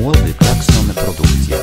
Młody Klakson Produkcja.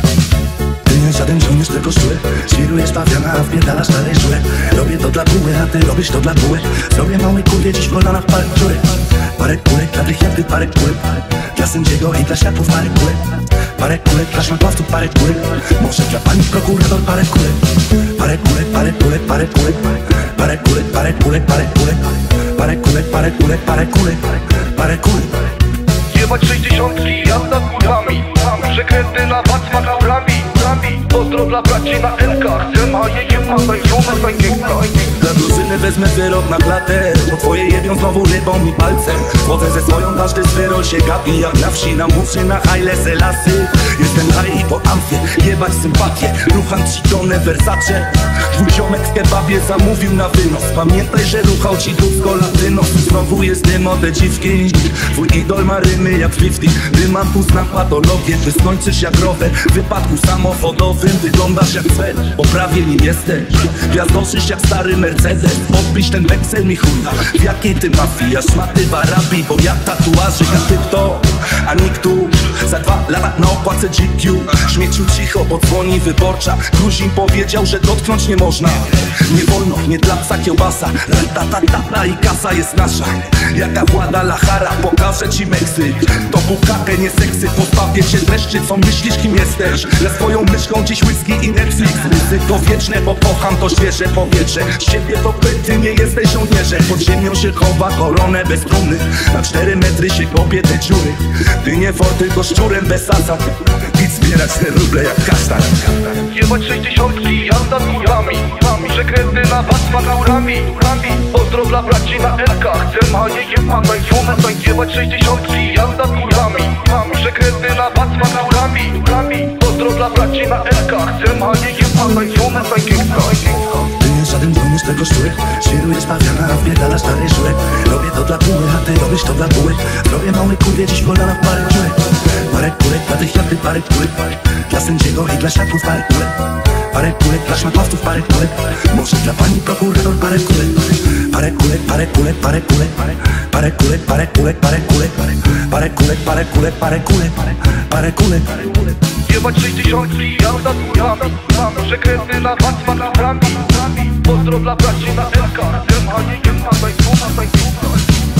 Ty nie żaden żołnierz, tylko szły. Świrujesz pawiana, a wpierdalasz dalej żule. Robię to dla buły, a ty robisz to dla buły. Zrobię małej kurwie dziś w kolanach parę dziurek. Parę kulek dla tych jak ty, parę kulek dla sędziego i dla światów, parę kulek. Parę kulek dla szmatławców, parę kulek. Może dla pani prokurator, parę kulek. Parę kulek, parę kulek, parę kulek. Parę kulek, parę kulek, parę kulek. Parę kulek, parę kulek, parę kulek. Parę kulek. Jebać 60 jazda kurami. Przekręty na was z makaurami. Pozdro dla braci na L-kach. Zemaje jeba, tańczone, tańkieka. Dla drużyny wezmę wyrok na klatę, bo twoje jebią znowu rybą mi palcem. Chodzę ze swoją, każdy swero się gapi, jak na wsi na muszy na Haile Selassie. Jestem high i po amfie, jebać sympatię. Rucham ci tonę Versace. Twój ziomek w kebabie zamówił na wynos. Pamiętaj, że ruchał ci dusko latynos. Znowu jest dym o te dziwki. Twój idol ma rymy jak 50. Dymam tu znam patologię, ty skończysz jak rower. W wypadku samochodowym wyglądasz jak cel, bo prawie nim jesteś. Gwiazdoszysz jak stary Mercedes. Odpisz ten weksel mi chuja. W jakiej ty mafii, ja szmaty w Arabii. Bo ja tatuaży, ja ty to, a nikt tu. Za 2 lata na opłacę GQ. Śmieciu cicho, bo dzwoni wyborcza. Gruzin powiedział, że dotknąć nie można. Nie wolno, nie dla psa kiełbasa. Ratatata i kasa jest nasza. Jaka włada Lachara, pokażę ci Meksyk. To bukakę, nie seksy. Pozbawię cię dreszczy, co myślisz kim jesteś. Ze swoją myszką dziś whisky i Netflix. Ryzyko wieczne, bo kocham to świeże powietrze. Z ciebie to pyty, nie jesteś żołnierzem. Pod ziemią się chowa koronę bez trumny. Na 4 metry się kopie te dziury. Ty nie for, tylko szczurem bez zasad. Idź zbierać te ruble jak kasztan. Jebać 60 jazda kurami. Przekręty na was z makaurami. Pozdro dla braci na L-kach. Zemaje jeba, tańczone, jebać 60 jazda kurami. Przekręty na was z makaurami. Pozdro dla braci na L-kach. Zemaje jeba, tańczone, tańkieka. Ty nie żaden żołnierz, tylko sztułek. Świrujesz pawiana, a wpierdalasz dalej żurek. Robię to dla buły, a ty robisz to dla buły. Zrobię małej kurwie dziś w kolanach parę dziurek. Parę kulek dla tych jak ty, parę kulek dla sędziego i dla światów, parę kulek. Parę kulek dla szmatławców, parę kulek. Może dla pani prokurator, parę kulek. Parę kulek, parę kulek, parę kulek. Parę kulek, parę kulek, parę kulek. Parę kulek, parę kulek, parę kulek. Parę kulek. Jebać 60 jazda kurami. Przekręty na was z makaurami. Pozdro dla braci na L-kach. Zemaje jeba, tańczone, tańkieka.